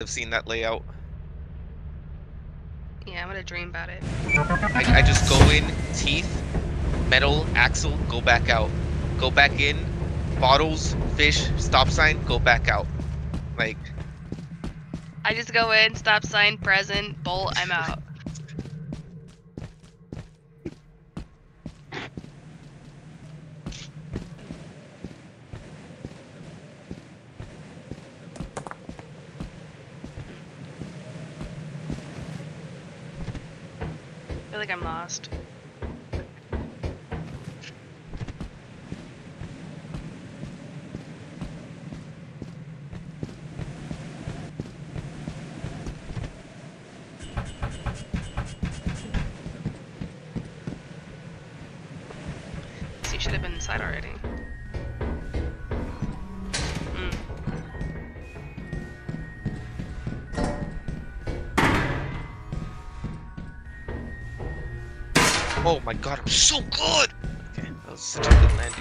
have seen that layout. Yeah, I'm gonna dream about it. I just go in, teeth, metal, axle, go back out. Go back in, bottles, fish, stop sign, go back out. Like, I just go in, stop sign, present, bolt, I'm out. I feel like I'm lost. So you should have been inside already. oh my god, I'm so good! Okay, that was such a good landing.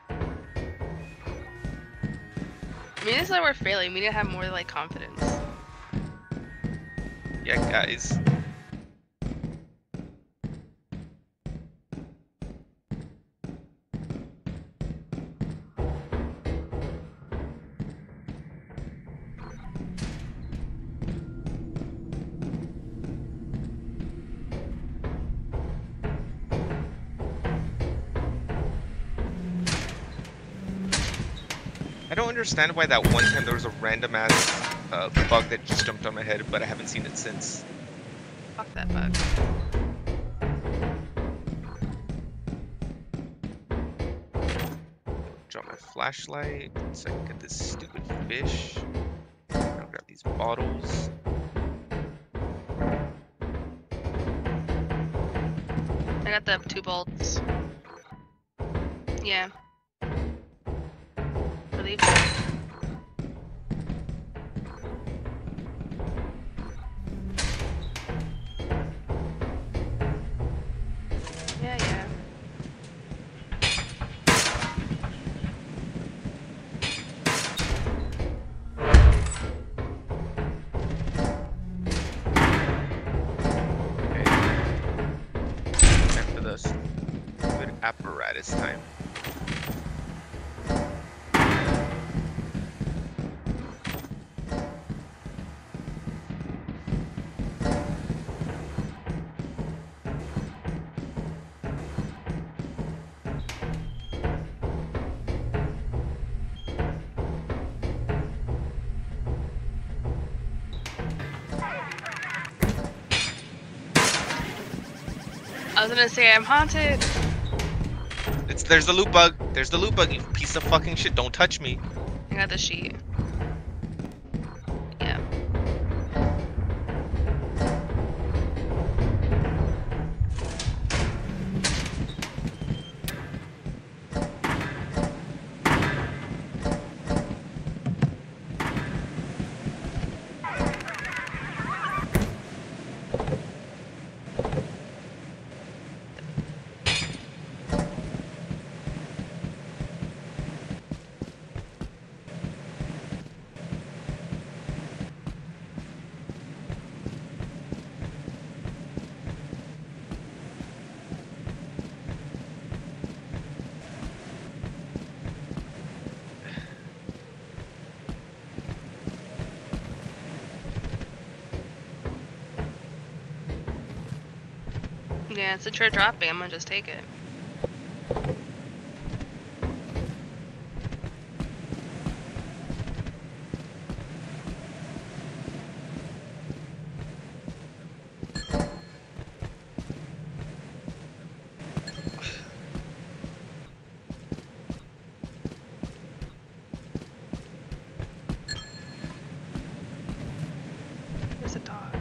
I mean, it's like we're failing. We need to have more like confidence. Yeah, guys. I don't understand why that one time there was a random ass bug that just jumped on my head, but I haven't seen it since. Fuck that bug. Drop my flashlight so I can get this stupid fish. I'll grab these bottles. I got the 2 bolts. Yeah. Relief. Yeah, yeah. Okay. Time for the stupid apparatus time. I was gonna say I'm haunted. There's the loot bug. There's the loot bug, you piece of fucking shit. Don't touch me. I got the sheet. Yeah. Yeah, since you're dropping, I'm gonna just take it. There's a dog.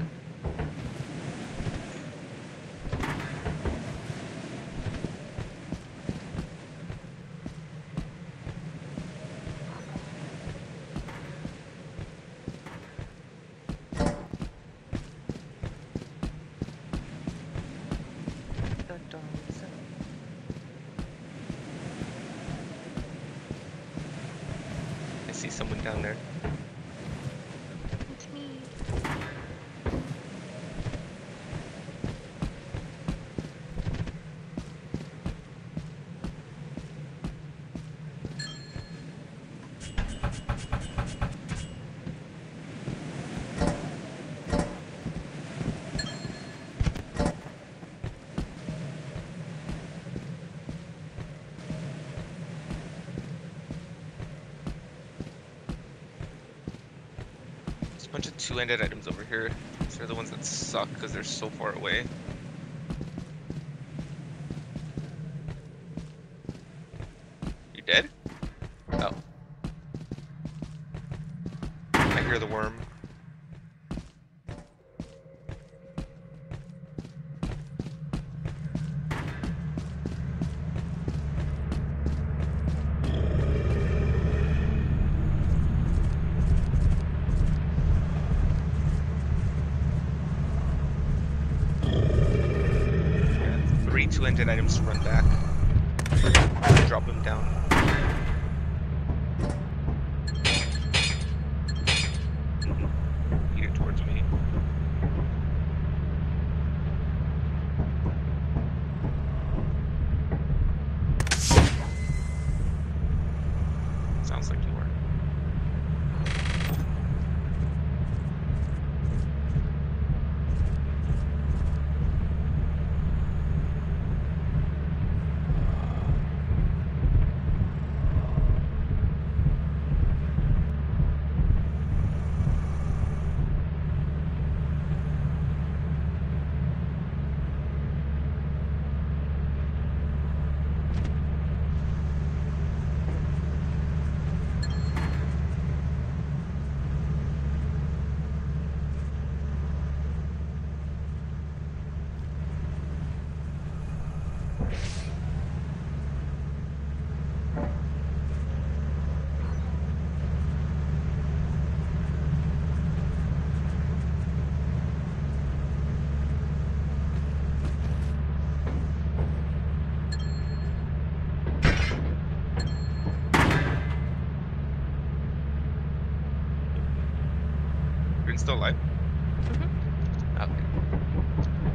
I see someone down there. It's me. bunch of two-handed items over here. These are the ones that suck because they're so far away. You dead? Oh. I hear the worm. Two-handed items to run back. Drop them down. Lead it towards me. Sounds like you were. You're still alive? Mm-hmm. Okay.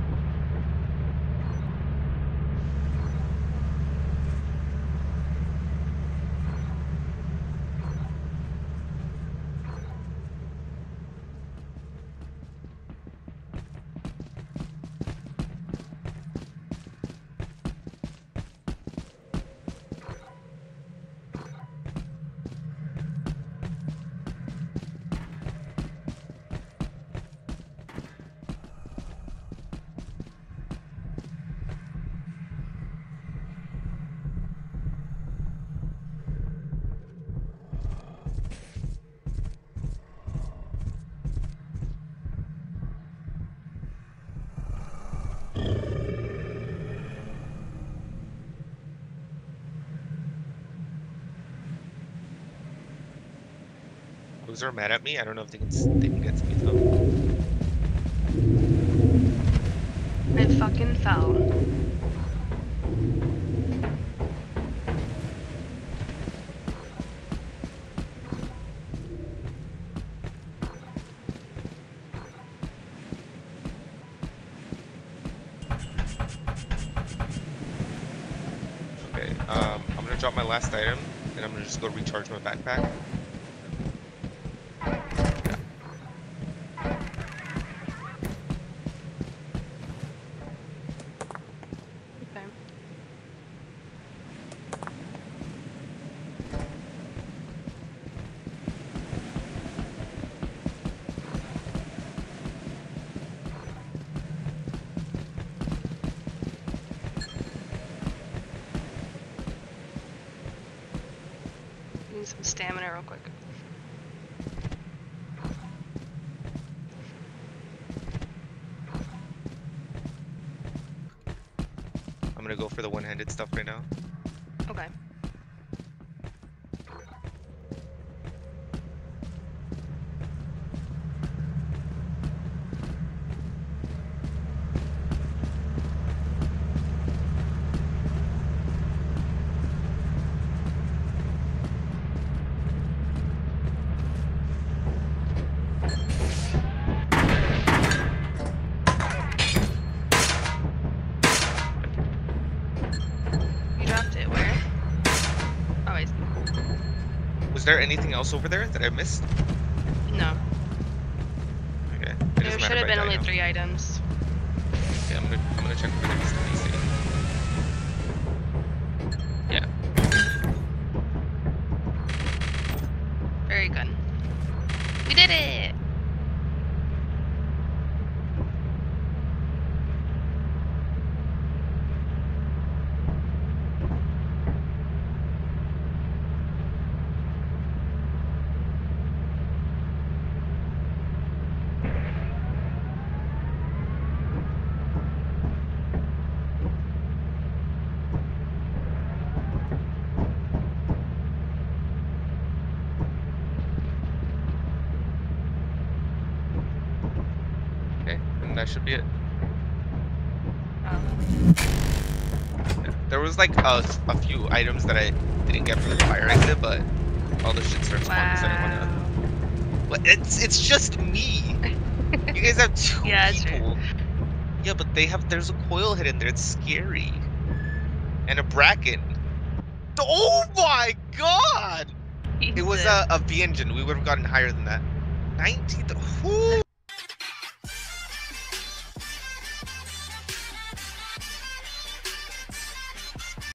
Those are mad at me. I don't know if they can get to me though. I fucking fell. Okay, I'm gonna drop my last item, and I'm gonna just go recharge my backpack. Okay. Need some stamina real quick. I'm gonna go for the one-handed stuff right now. Okay. You dropped it where? Oh, I see. Was there anything else over there that I missed? No. Okay. It There doesn't should matter have if I been die only now. 3 items. Okay, I'm gonna check for the next PC. Yeah. Very good. We did it! And that should be it. Oh. Yeah. There was like a few items that I didn't get from the fire exit, but all the shit starts spawning, so I didn't Wow. wanna. But it's just me. You guys have two Yeah, that's people. Yeah, but there's a coil hidden there. It's scary. And a bracken. Oh my god! It was Jesus. a V engine. We would have gotten higher than that. 19th. Whoo!